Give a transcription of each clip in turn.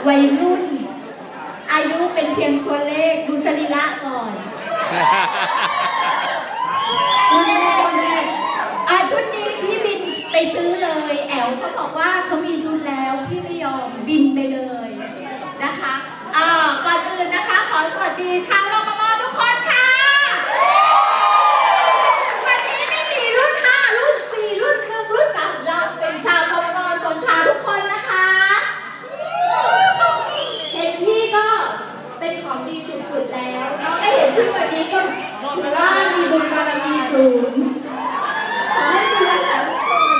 วัยรุ่นอายุเป็นเพียงตัวเลขดูสรีระก่อนชุดนี้พี่บินไปซื้อเลยแอลเขาบอกว่าเขามีชุดแล้วพี่ไม่ยอมบินไปเลยนะคะก่อนอื่นนะคะขอสวัสดีชาวรปภทุกคนค่ะวันนี้ไม่มีรุ่น5รุ่น4รุ่น1รุ่น3เราเป็นชาวรปภสงขลาทุกคนนะคะเห็นพี่ก็เป็นของดีสุดๆแล้วน้องได้เห็นพี่วันนี้ก็ถือว่ามีบุญบารมีสูงขอให้คุณรักษาทุกคน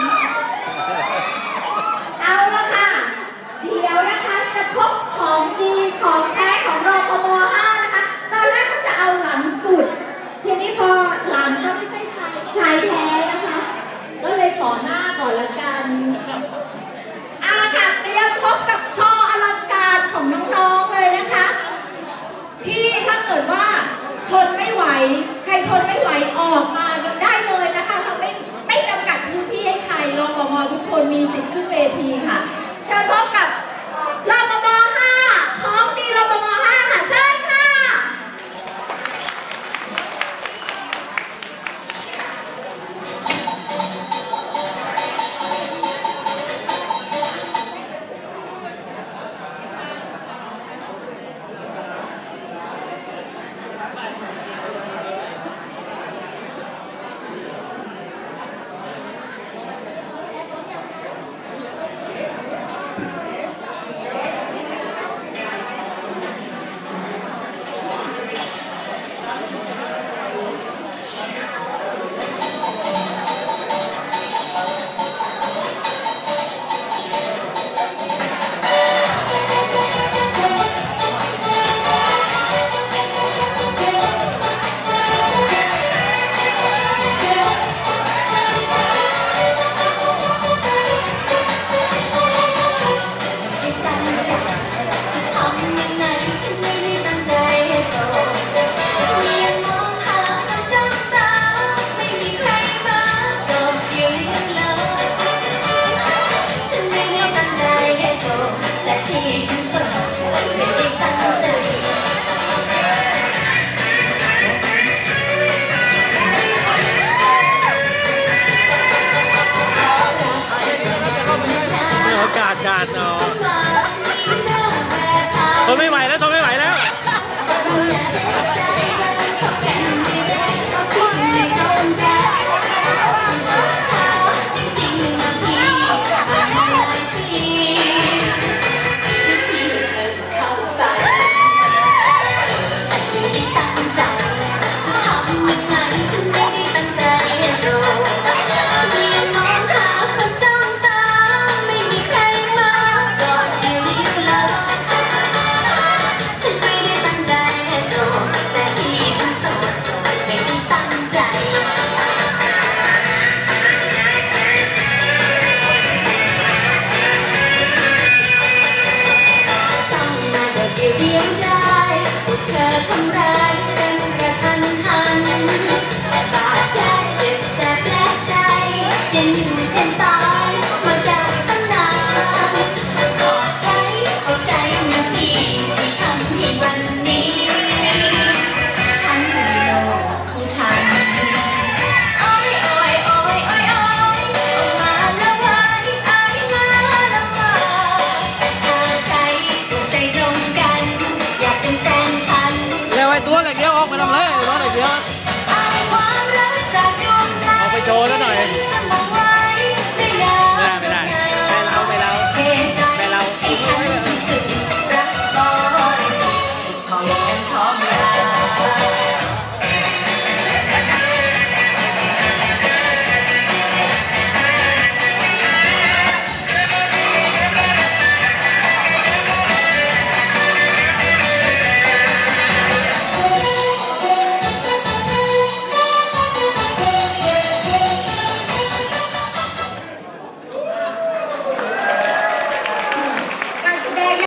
เอาละค่ะเดี๋ยวนะคะจะพบของดีของแท้ของรปภ5นะคะตอนแรกก็จะเอาหลังสุดทีนี้พอหลังก็ไม่ใช่ชายแท้นะคะก็เลยขอหน้าก่อนละกันค่ะเตรียมพบกับโชว์อลังการของน้องๆเลยนะคะพี่ถ้าเกิดว่าทนไม่ไหวใครทนไม่ไหวออกมาได้เลยนะคะเราไม่จำกัดพื้นที่ให้ใครรปภทุกคนมีสิทธิ์ขึ้นเวทีค่ะเชิญพบกับรปภ5ของดีรปภ5ค่ะเชิญค่ะทนไม่ไหวแล้วทนไม่ไหวแล้ว